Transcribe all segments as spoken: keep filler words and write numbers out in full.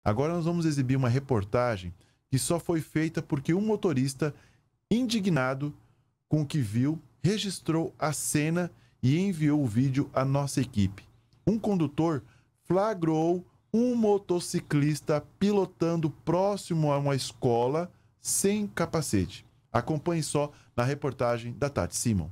Agora nós vamos exibir uma reportagem que só foi feita porque um motorista, indignado com o que viu, registrou a cena e enviou o vídeo à nossa equipe. Um condutor flagrou um motociclista pilotando próximo a uma escola sem capacete. Acompanhe só na reportagem da Tati Simon.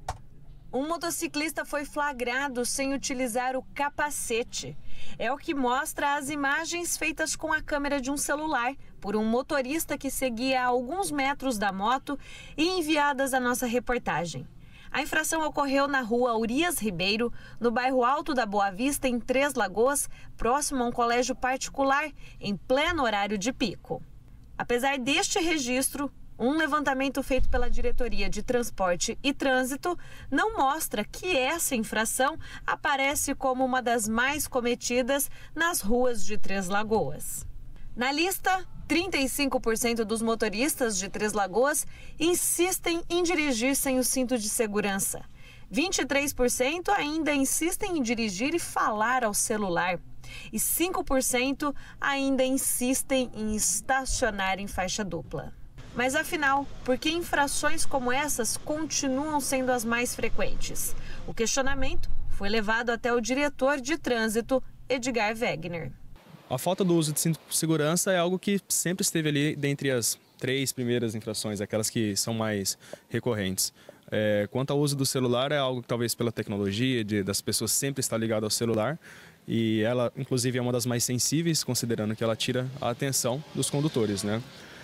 Um motociclista foi flagrado sem utilizar o capacete. É o que mostra as imagens feitas com a câmera de um celular por um motorista que seguia a alguns metros da moto e enviadas à nossa reportagem. A infração ocorreu na rua Urias Ribeiro, no bairro Alto da Boa Vista, em Três Lagoas, próximo a um colégio particular, em pleno horário de pico. Apesar deste registro, um levantamento feito pela Diretoria de Transporte e Trânsito não mostra que essa infração aparece como uma das mais cometidas nas ruas de Três Lagoas. Na lista, trinta e cinco por cento dos motoristas de Três Lagoas insistem em dirigir sem o cinto de segurança. vinte e três por cento ainda insistem em dirigir e falar ao celular. E cinco por cento ainda insistem em estacionar em faixa dupla. Mas afinal, por que infrações como essas continuam sendo as mais frequentes? O questionamento foi levado até o diretor de trânsito, Edgar Wegner. A falta do uso de cinto de segurança é algo que sempre esteve ali dentre as três primeiras infrações, aquelas que são mais recorrentes. É, quanto ao uso do celular, é algo que talvez pela tecnologia, de, das pessoas sempre estar ligado ao celular, e ela inclusive é uma das mais sensíveis, considerando que ela tira a atenção dos condutores, né?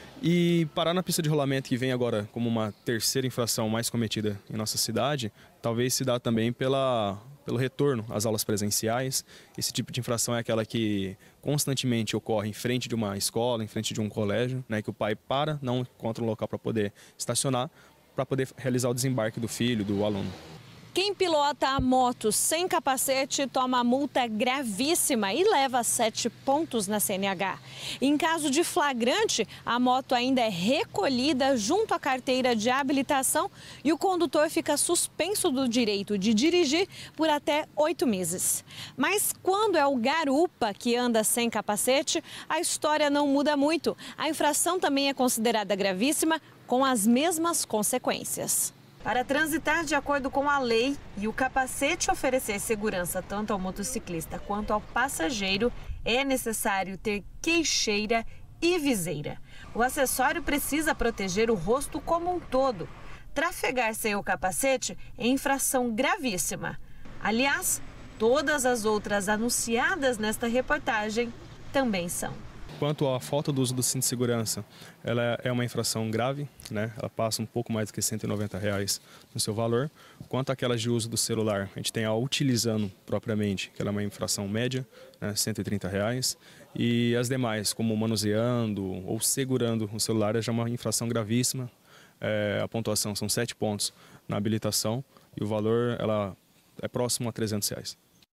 E parar na pista de rolamento, que vem agora como uma terceira infração mais cometida em nossa cidade, talvez se dá também pela, pelo retorno às aulas presenciais. Esse tipo de infração é aquela que constantemente ocorre em frente de uma escola, em frente de um colégio, né, que o pai para, não encontra um local para poder estacionar, para poder realizar o desembarque do filho, do aluno. Quem pilota a moto sem capacete toma multa gravíssima e leva sete pontos na C N H. Em caso de flagrante, a moto ainda é recolhida junto à carteira de habilitação e o condutor fica suspenso do direito de dirigir por até oito meses. Mas quando é o garupa que anda sem capacete, a história não muda muito. A infração também é considerada gravíssima, com as mesmas consequências. Para transitar de acordo com a lei e o capacete oferecer segurança tanto ao motociclista quanto ao passageiro, é necessário ter queixeira e viseira. O acessório precisa proteger o rosto como um todo. Trafegar sem o capacete é infração gravíssima. Aliás, todas as outras anunciadas nesta reportagem também são. Quanto à falta do uso do cinto de segurança, ela é uma infração grave, né? Ela passa um pouco mais do que cento e noventa reais no seu valor. Quanto àquelas de uso do celular, a gente tem a utilizando propriamente, que ela é uma infração média, né? cento e trinta reais. E as demais, como manuseando ou segurando o celular, é já uma infração gravíssima. É, a pontuação são sete pontos na habilitação e o valor ela é próximo a trezentos reais.